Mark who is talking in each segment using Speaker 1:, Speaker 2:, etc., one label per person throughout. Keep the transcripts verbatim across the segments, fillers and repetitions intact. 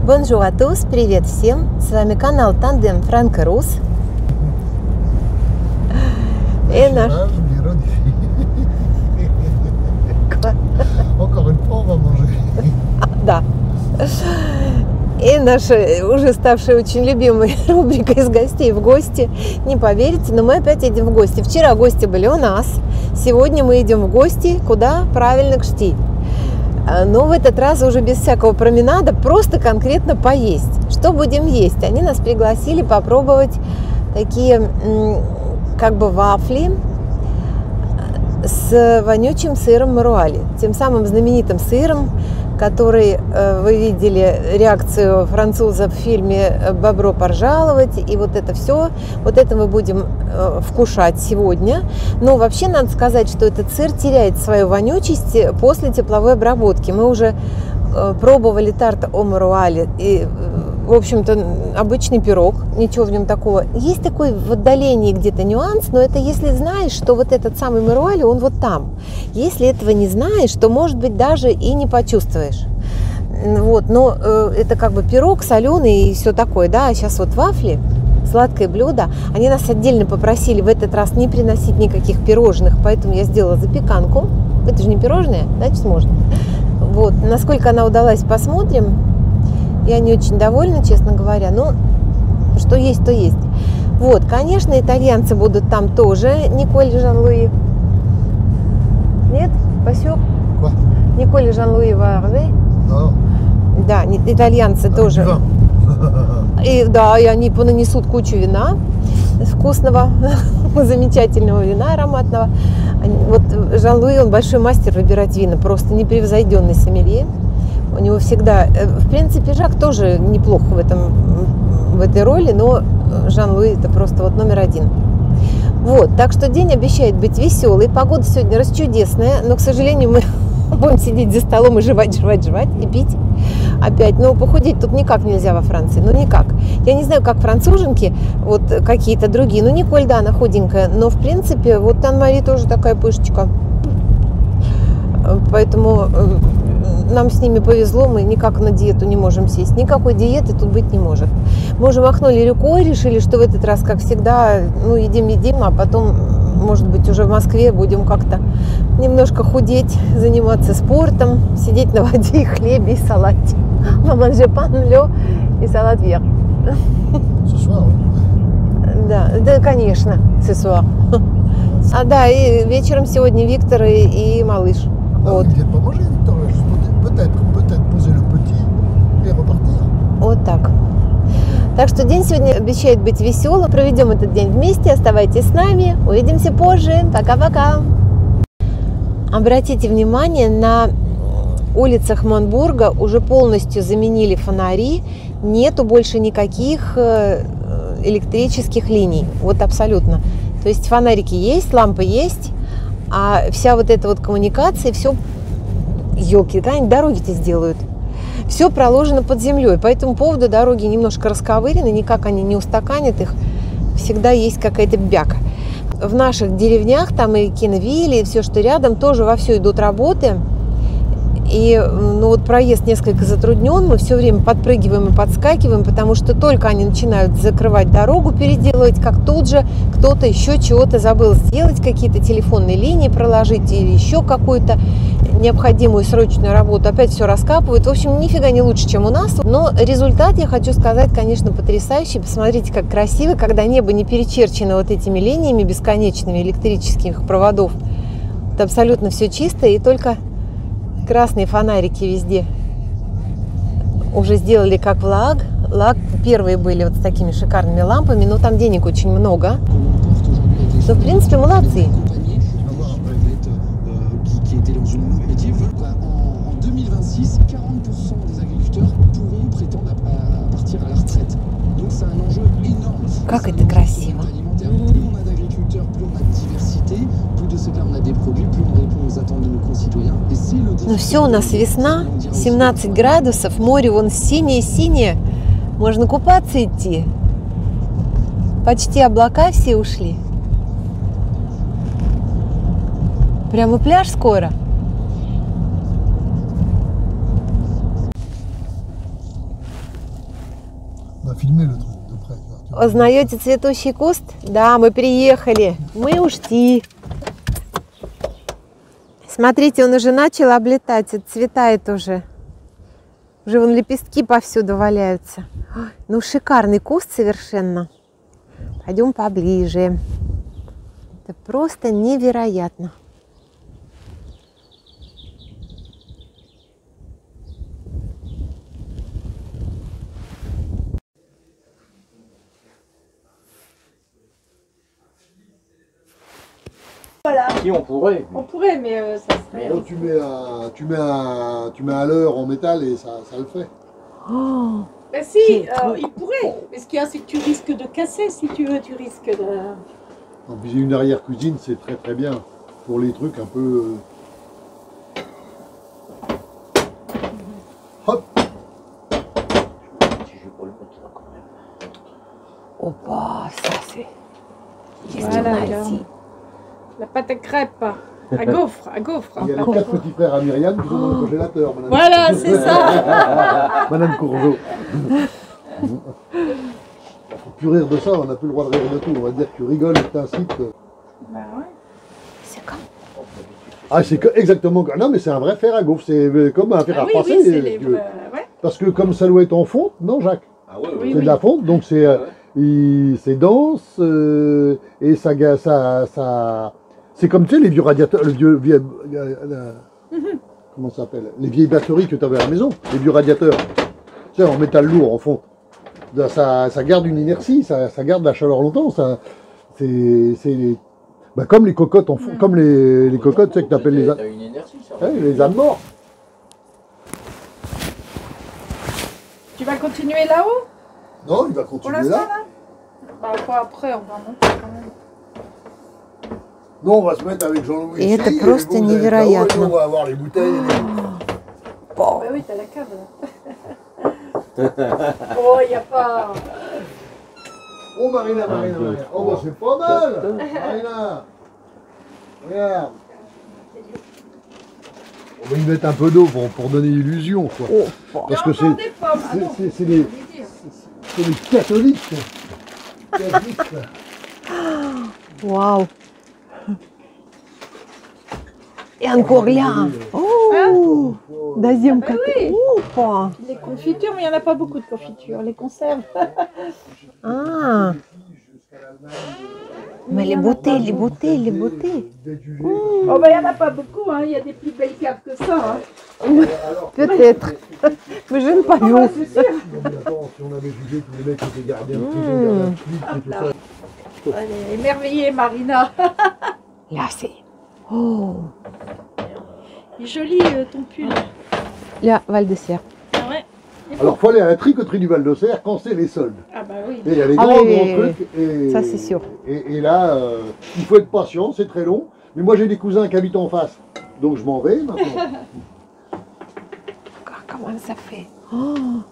Speaker 1: Бонжур à tous, привет всем! С вами канал Тандем Франко-Рус.
Speaker 2: Et nаш... Encore une fois, on va manger.
Speaker 1: Да. И наша уже ставшая очень любимой рубрика «Из гостей в гости». Не поверите, но мы опять едем в гости. Вчера гости были у нас. Сегодня мы идем в гости. Куда? Правильно, к Шти. Но в этот раз уже без всякого променада, просто конкретно поесть. Что будем есть? Они нас пригласили попробовать такие как бы вафли с вонючим сыром маруали. Тем самым знаменитым сыром, который вы видели реакцию француза в фильме «Бобро пожаловать». И вот это все, вот это мы будем вкушать сегодня. Но вообще надо сказать, что этот сыр теряет свою вонючесть после тепловой обработки. Мы уже пробовали тарт о маруале и, в общем-то, обычный пирог, ничего в нем такого. Есть такой в отдалении где-то нюанс, но это если знаешь, что вот этот самый маруале, он вот там. Если этого не знаешь, то, может быть, даже и не почувствуешь. Вот, но э, это как бы пирог соленый и все такое, да, а сейчас вот вафли, сладкое блюдо. Они нас отдельно попросили в этот раз не приносить никаких пирожных, поэтому я сделала запеканку. Это же не пирожное, значит, можно. Вот, насколько она удалась, посмотрим. Я не очень довольна, честно говоря, но что есть, то есть. Вот, конечно, итальянцы будут там тоже. Николь Жан-Луи. Нет? Пасек? Николь Жан-Луи Варве.
Speaker 2: Да.
Speaker 1: Да, итальянцы а тоже. И, да, и они понанесут кучу вина вкусного, замечательного вина ароматного. Вот Жан-Луи, он большой мастер выбирать вина, просто непревзойденный сомелье. У него всегда, в принципе, Жак тоже неплохо в этом, в этой роли, но Жан-Луи это просто вот номер один. Вот, так что день обещает быть веселый. Погода сегодня расчудесная, но, к сожалению, мы будем сидеть за столом и жевать, жевать, жевать и пить опять. Но похудеть тут никак нельзя во Франции, ну никак. Я не знаю, как француженки, вот какие-то другие. Ну, Николь, да, она худенькая, но, в принципе, вот Ан-Мари тоже такая пышечка. Поэтому нам с ними повезло, мы никак на диету не можем сесть. Никакой диеты тут быть не может. Мы уже махнули рукой, решили, что в этот раз, как всегда, ну, едим-едим, а потом, может быть, уже в Москве будем как-то немножко худеть, заниматься спортом, сидеть на воде и хлебе, и салате. Маман же пан лё и салат вверх. Да, да, конечно, сесуар. А да, и вечером сегодня Виктор и, и малыш. Вот. Вот так. Так что день сегодня обещает быть веселым. Проведем этот день вместе. Оставайтесь с нами. Увидимся позже. Пока-пока. Обратите внимание, на улицах Монбурга уже полностью заменили фонари. Нету больше никаких электрических линий. Вот абсолютно. То есть фонарики есть, лампы есть. А вся вот эта вот коммуникация, все, елки, да, они дороги-то сделают. Все проложено под землей. По этому поводу дороги немножко расковырены, никак они не устаканят их. Всегда есть какая-то бяка. В наших деревнях, там и Киновилли, и все, что рядом, тоже вовсю идут работы. И ну, вот проезд несколько затруднен, мы все время подпрыгиваем и подскакиваем, потому что только они начинают закрывать дорогу, переделывать, как тут же кто-то еще чего-то забыл сделать, какие-то телефонные линии проложить или еще какую-то необходимую срочную работу. Опять все раскапывают. В общем, нифига не лучше, чем у нас. Но результат, я хочу сказать, конечно, потрясающий. Посмотрите, как красиво, когда небо не перечерчено вот этими линиями бесконечными электрических проводов. Это абсолютно все чисто, и только красные фонарики везде уже сделали как в Лаг. Лаг первые были вот с такими шикарными лампами, но там денег очень много. Но, в принципе, молодцы. Как это красиво. Ну все, у нас весна, семнадцать градусов, море вон синее-синее, можно купаться идти. Почти облака все ушли. Прямо пляж скоро.
Speaker 2: On a filmé le truc de près. Tu vois.
Speaker 1: Узнаете цветущий куст? Да, мы приехали. Мы ушли. Смотрите, он уже начал облетать, отцветает уже. Уже вон лепестки повсюду валяются. Ой, ну, шикарный куст совершенно. Пойдем поближе. Это просто невероятно.
Speaker 3: Voilà.
Speaker 4: Si on pourrait.
Speaker 3: On pourrait, mais euh, ça serait.
Speaker 2: Donc, tu mets un, tu mets un, tu mets un leurre en métal et ça, ça le fait.
Speaker 1: Oh,
Speaker 3: Ben si, euh, il pourrait. Mais ce qu'il y a, c'est que tu risques de casser si tu veux, tu risques de.
Speaker 2: Donc, j'ai une arrière-cuisine, c'est très très bien pour les trucs un peu. Hop.
Speaker 4: Si je peux le mettre là quand même.
Speaker 1: опа, ça c'est... Qu'est-ce
Speaker 3: Voilà,
Speaker 1: qu'on a
Speaker 3: alors.
Speaker 1: ici?
Speaker 3: La pâte à crêpes, à gaufre, à gaufre.
Speaker 2: Il y a les
Speaker 1: Encore.
Speaker 2: quatre petits frères à Myriam qui sont dans le congélateur. Madame.
Speaker 3: Voilà, c'est ça.
Speaker 2: Madame Courgeot. Faut plus rire de ça, on n'a plus le droit de rire de tout. On va dire que tu rigoles et que t'incites.
Speaker 3: Bah ouais.
Speaker 1: C'est comme...
Speaker 2: Ah, c'est que- exactement. Non, mais c'est un vrai fer à gaufre. C'est comme un fer
Speaker 3: Ah
Speaker 2: à
Speaker 3: oui,
Speaker 2: repasser.
Speaker 3: oui, c'est
Speaker 2: si
Speaker 3: les.
Speaker 2: tu veux.
Speaker 3: euh, ouais.
Speaker 2: Parce que comme ça doit être en fonte, non, Jacques?
Speaker 4: Ah ouais,
Speaker 3: Oui,
Speaker 2: C'est
Speaker 3: oui.
Speaker 2: de la fonte, donc c'est euh, il- c'est dense euh, et ça, ga- ça, ça c'est comme tu sais les vieux radiateurs, le vieux, vieux- euh, euh, comment ça s'appelle, les vieilles batteries que tu avais à la maison, les vieux radiateurs, tu sais en métal lourd en fonte. Ça, ça garde une inertie, ça, ça garde la chaleur longtemps. Ça, c'est c'est les- bah, comme les cocottes en fond, comme les, les cocottes, tu sais que tu appelles les, a-
Speaker 4: T'as une inertie, ça.
Speaker 2: ouais, les ânes morts.
Speaker 3: Tu vas continuer là-haut
Speaker 2: Non, il va
Speaker 3: pour
Speaker 2: continuer
Speaker 3: l'instant
Speaker 2: là.
Speaker 3: là Bah quoi après, on va monter quand même.
Speaker 2: Non, on va se mettre avec Jean-Louis
Speaker 1: Et
Speaker 2: ici.
Speaker 1: это
Speaker 2: et
Speaker 1: просто
Speaker 2: vous, vous allez
Speaker 1: невероятно.
Speaker 2: là-haut, et nous, on va avoir les bouteilles. et les-
Speaker 3: Bah oui, t'as la cave là. Oh, il n'y a pas.
Speaker 2: Oh Marina, Marina, Marina. Oh bah c'est pas mal. Marina. Regarde. On va y mettre un peu d'eau pour, pour donner l'illusion, quoi.
Speaker 1: Опа.
Speaker 2: Parce
Speaker 3: Il
Speaker 2: que
Speaker 3: y a encore
Speaker 2: c'est
Speaker 3: des pommes. Ah
Speaker 2: c'est-
Speaker 3: non,
Speaker 2: c'est- c'est les,
Speaker 3: je voulais dire.
Speaker 2: c'est les catholiques. Catholiques, là.
Speaker 1: Вау. Et encore là. Oh, deuxième
Speaker 3: Ah bah
Speaker 1: côté.
Speaker 3: oui.
Speaker 1: Опа.
Speaker 3: Les confitures, mais il n'y en a pas beaucoup de confitures. Les conserves.
Speaker 1: Ah, mais les bouteilles, les bouteilles, les bouteilles.
Speaker 3: Oh, bah il n'y en a pas beaucoup. Hein. Il y a des plus belles caves que ça. Hein.
Speaker 1: Peut-être. Mais je ne pas
Speaker 3: Oh,
Speaker 1: vu.
Speaker 3: bah, c'est sûr.
Speaker 2: Non, mais attends, si on avait jugé que les mecs étaient gardiens de prison, gardiens de flics et tout ça.
Speaker 3: Elle est émerveillée, Marina.
Speaker 1: Là, c'est... Oh.
Speaker 3: Il est joli euh, ton pull.
Speaker 1: Là, Val de Serre.
Speaker 3: Ah ouais.
Speaker 2: Alors, faut aller à la tricoterie du Val-de-Serre quand c'est les soldes.
Speaker 3: Ah bah oui.
Speaker 2: Et il y a les
Speaker 1: Ah
Speaker 2: grands,
Speaker 1: oui,
Speaker 2: grands
Speaker 1: oui, oui.
Speaker 2: trucs. Et,
Speaker 1: Ça, c'est sûr.
Speaker 2: Et, et là, euh, il faut être patient, c'est très long. Mais moi, j'ai des cousins qui habitent en face. Donc, je m'en vais maintenant.
Speaker 1: Regarde comment ça fait. Oh.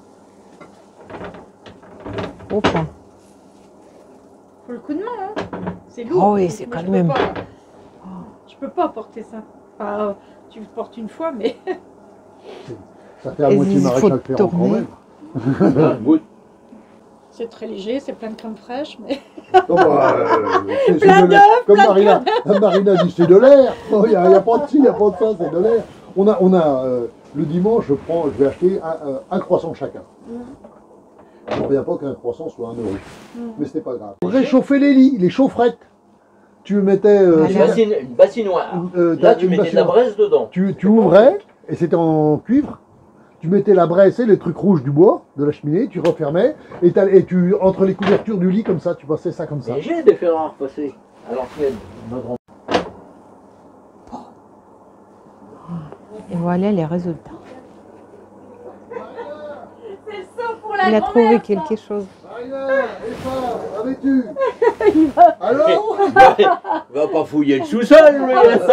Speaker 1: Опа.
Speaker 3: Faut le coup de main. Hein. C'est lourd.
Speaker 1: Oh oui, c'est
Speaker 3: Moi,
Speaker 1: quand
Speaker 3: je peux
Speaker 1: même.
Speaker 3: pas. Je peux pas porter ça. Enfin, euh, tu le portes une fois, mais.
Speaker 2: Ça fait à
Speaker 1: Et
Speaker 2: moitié
Speaker 1: il faut
Speaker 2: maréchal Ferrand quand
Speaker 1: tourner.
Speaker 2: même.
Speaker 4: Oui.
Speaker 3: C'est très léger, c'est plein de crème fraîche, mais.
Speaker 2: Non, bah, euh, c'est- c'est
Speaker 3: Plein
Speaker 2: de l'air.
Speaker 3: d'œufs,
Speaker 2: Comme
Speaker 3: plein de
Speaker 2: Marina, Marina dit, c'est de l'air. Il n'y a, y a pas de ci, il n'y a pas de ça, c'est de l'air. On a, on a euh, le dimanche, je, prends, je vais acheter un, euh, un croissant chacun. Je ne reviens pas qu'un croissant soit un euro.
Speaker 3: Mm.
Speaker 2: Mais ce n'est pas grave. Pour réchauffer les lits, les chaufferettes, tu mettais... euh,
Speaker 1: Ah,
Speaker 4: Une,
Speaker 1: là.
Speaker 4: bassine, une bassinoire.
Speaker 2: euh,
Speaker 4: Là,
Speaker 2: t'as
Speaker 4: tu
Speaker 2: une
Speaker 4: mettais de la
Speaker 2: bassinoire.
Speaker 4: braise dedans.
Speaker 2: Tu, tu ouvrais, et c'était en cuivre, tu mettais la braise et les trucs rouges du bois, de la cheminée, tu refermais, et, t'as- et tu, entre les couvertures du lit, comme ça, tu passais ça comme ça.
Speaker 4: Mais j'ai des fers à repasser à l'ancienne. Notre grand-
Speaker 1: Et voilà les résultats.
Speaker 3: C'est ça pour la
Speaker 1: Il a trouvé
Speaker 3: grand-mère, ça.
Speaker 2: Marina,
Speaker 1: quelque chose.
Speaker 2: et ça, avais-tu Alors
Speaker 4: Va pas fouiller le sous-sol, lui.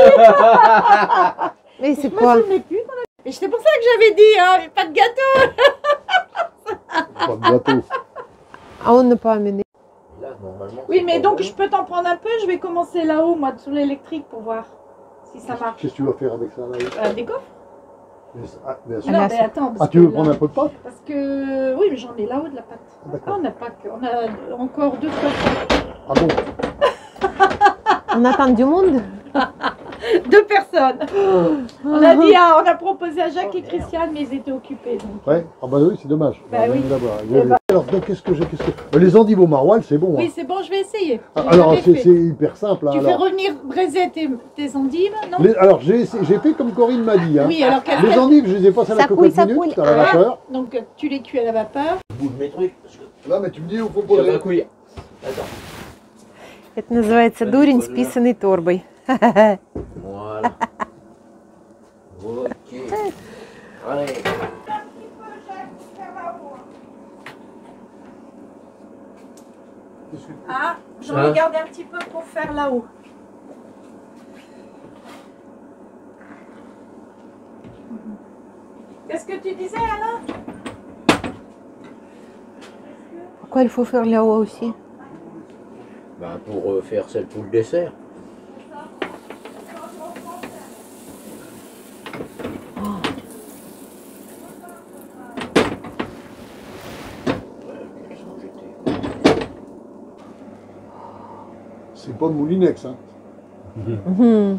Speaker 1: Mais c'est
Speaker 3: Moi,
Speaker 1: quoi?
Speaker 3: je ne l'ai plus. qu'on a- Et c'est pour ça que j'avais dit, hein, mais pas de gâteau.
Speaker 2: Pas de gâteau.
Speaker 1: Ah, on n'a pas amené.
Speaker 4: Là, normalement,
Speaker 3: Oui,
Speaker 4: c'est
Speaker 3: mais
Speaker 4: pas
Speaker 3: donc
Speaker 4: bon.
Speaker 3: je peux t'en prendre un peu. Je vais commencer là-haut, moi, sous l'électrique pour voir si ça marche.
Speaker 2: Qu'est-ce que tu vas faire avec ça là
Speaker 3: Euh, des gaufres.
Speaker 2: Mais, ah, mais,
Speaker 1: Ah,
Speaker 3: Non,
Speaker 1: là,
Speaker 3: mais
Speaker 1: c'est-
Speaker 3: attends, parce
Speaker 2: ah, tu
Speaker 3: que
Speaker 2: veux
Speaker 3: là-
Speaker 2: prendre un peu de pâte?
Speaker 3: Parce que oui, mais j'en ai là-haut de la pâte.
Speaker 2: Ah,
Speaker 3: Ah,
Speaker 2: d'accord.
Speaker 3: on n'a pas que, on a encore deux fois ça.
Speaker 2: Ah bon?
Speaker 1: On attend du monde.
Speaker 3: Deux personnes. On a dit, ah, on a proposé à Jacques et Christiane, mais ils étaient occupés. Donc.
Speaker 2: Ouais. Ah bah oui, c'est dommage.
Speaker 3: Bah
Speaker 2: Ah,
Speaker 3: oui.
Speaker 2: d'abord.
Speaker 3: Eh ben-
Speaker 2: Alors, donc, qu'est-ce que j'ai qu'est-ce que... Les endives au maroilles, c'est bon.
Speaker 3: Oui,
Speaker 2: Hein.
Speaker 3: c'est bon, je vais essayer.
Speaker 2: Ah,
Speaker 3: J'ai
Speaker 2: alors,
Speaker 3: jamais
Speaker 2: c'est
Speaker 3: fait.
Speaker 2: c'est hyper simple. Hein,
Speaker 3: Tu fais
Speaker 2: alors.
Speaker 3: revenir braiser tes, tes endives, non?
Speaker 2: Les- alors, j'ai essayé- j'ai fait comme Corinne m'a dit. Hein.
Speaker 3: Oui, alors qu'est-ce
Speaker 2: Les
Speaker 3: qu'elle-
Speaker 2: endives, je les ai passées à la
Speaker 1: Ça
Speaker 2: cocotte
Speaker 1: couille, ça
Speaker 2: minute,
Speaker 1: couille.
Speaker 2: à la
Speaker 3: Ouais.
Speaker 2: vapeur.
Speaker 3: Donc euh, tu les cuis à la vapeur.
Speaker 4: Je bouge mes trucs parce que
Speaker 2: Là, mais tu me dis où faut
Speaker 4: ça va
Speaker 2: poser.
Speaker 4: couiller. Attends.
Speaker 1: Это называется дурень с писаной торбой.
Speaker 4: Voilà. Ok. Allez.
Speaker 3: Ah, j'en
Speaker 4: Hein?
Speaker 3: ai gardé un petit peu pour faire là-haut. Qu'est-ce que tu disais, Alain?
Speaker 1: Pourquoi il faut faire là-haut aussi?
Speaker 4: Ben, pour euh, faire celle pour le dessert. Ouais, ils sont jetés.
Speaker 2: C'est pas Moulinex. Hein.
Speaker 1: Mhm.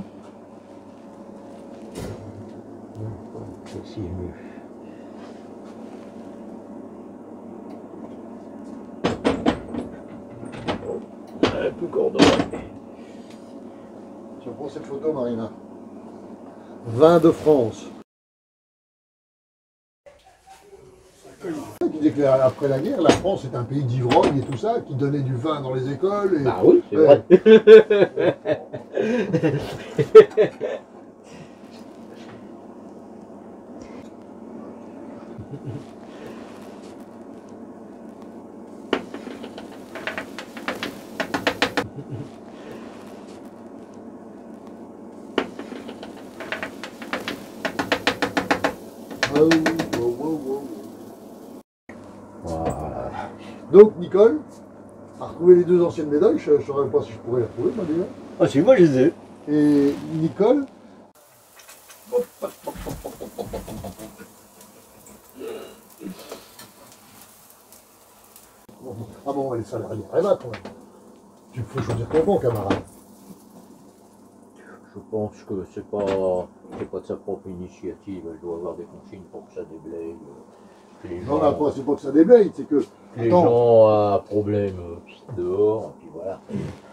Speaker 4: Ceci est mieux. Oh, un peu coordonné.
Speaker 2: Tu prends cette photo, Marina. Vin de France. Qui disait qu'après la guerre, la France est un pays d'ivrogne et tout ça, qui donnait du vin dans les écoles. Et...
Speaker 4: Ah oui, c'est
Speaker 2: Ouais.
Speaker 4: vrai.
Speaker 2: Oh, oh, oh, oh.
Speaker 4: Voilà.
Speaker 2: Donc, Nicole a retrouvé les deux anciennes médailles. Je ne saurais pas si je pourrais les retrouver, moi, déjà.
Speaker 4: Ah si, moi je les ai.
Speaker 2: Et Nicole, ah bon, elle est salariée. Elle va, quand même. Tu peux choisir ton camp, camarade.
Speaker 4: Je pense que c'est pas, c'est pas de sa propre initiative. Elle doit avoir des consignes pour que ça déblaye. euh, que les
Speaker 2: Non,
Speaker 4: gens,
Speaker 2: là, pas, c'est pas que ça déblaye, c'est que.
Speaker 4: les
Speaker 2: Attends.
Speaker 4: gens à problème euh, dehors, et puis voilà.